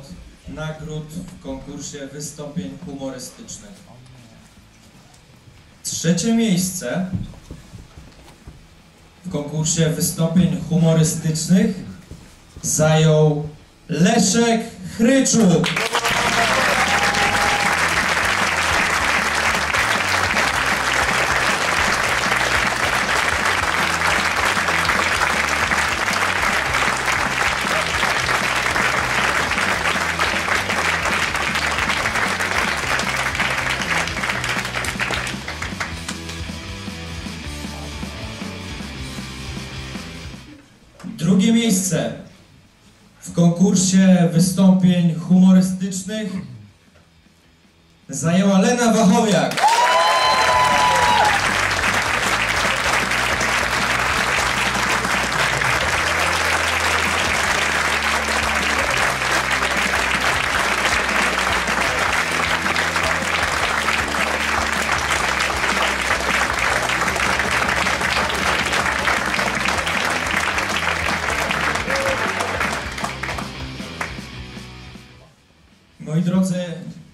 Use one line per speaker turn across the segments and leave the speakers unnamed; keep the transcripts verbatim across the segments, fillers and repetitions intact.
od nagród w konkursie wystąpień humorystycznych. Trzecie miejsce w konkursie wystąpień humorystycznych zajął Leszek Chryczuk. Drugie miejsce w konkursie wystąpień humorystycznych zajęła Lena Wachowiak. Moi drodzy,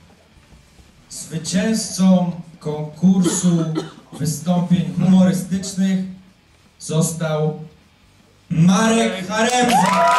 zwycięzcą konkursu wystąpień humorystycznych został Marek Haremza.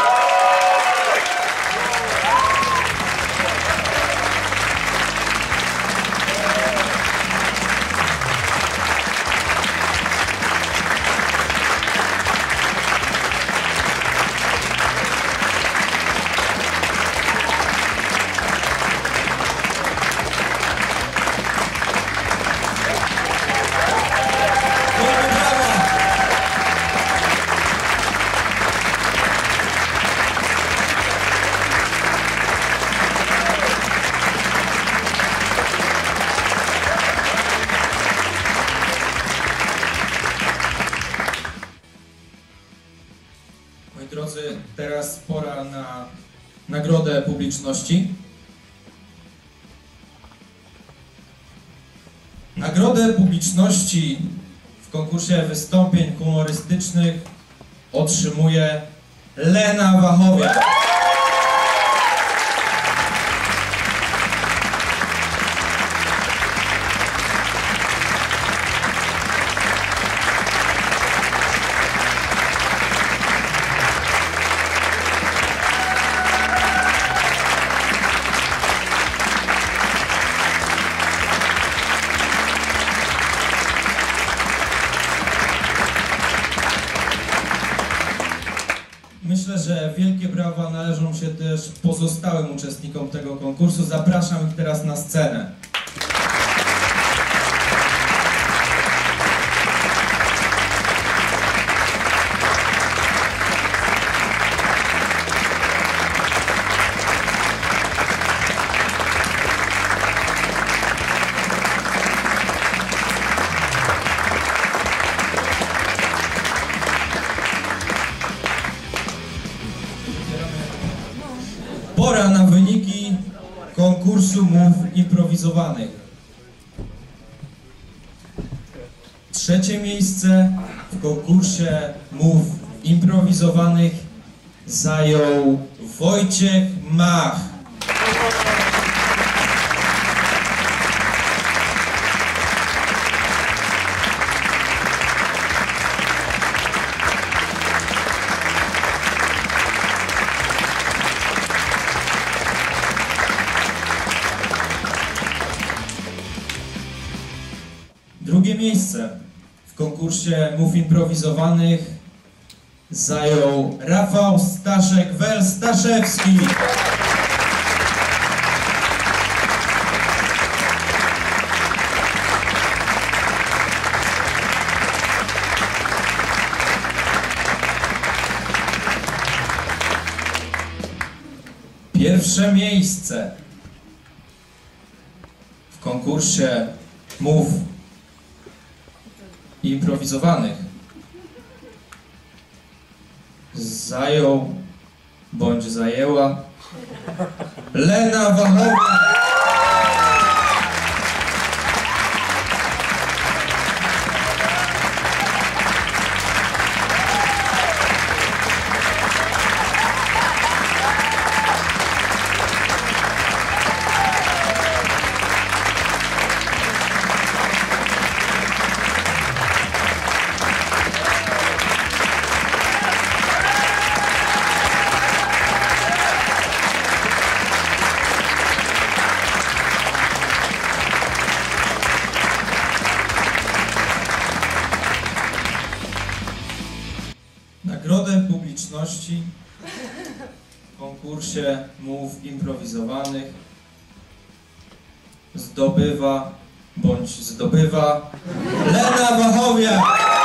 Moi drodzy, teraz pora na nagrodę publiczności. Nagrodę publiczności w konkursie wystąpień humorystycznych otrzymuje Lena Wachowiak. Myślę, że wielkie brawa należą się też pozostałym uczestnikom tego konkursu. Zapraszam ich teraz na scenę. Pora na wyniki konkursu mów improwizowanych. Trzecie miejsce w konkursie mów improwizowanych zajął Wojciech Mach. Drugie miejsce w konkursie mów improwizowanych zajął Rafał Staszek-Wel-Staszewski. Pierwsze miejsce w konkursie mów improwizowanych zajął bądź zajęła Lena Wachowiak. publiczności w konkursie mów improwizowanych zdobywa bądź zdobywa Lena Wachowiak.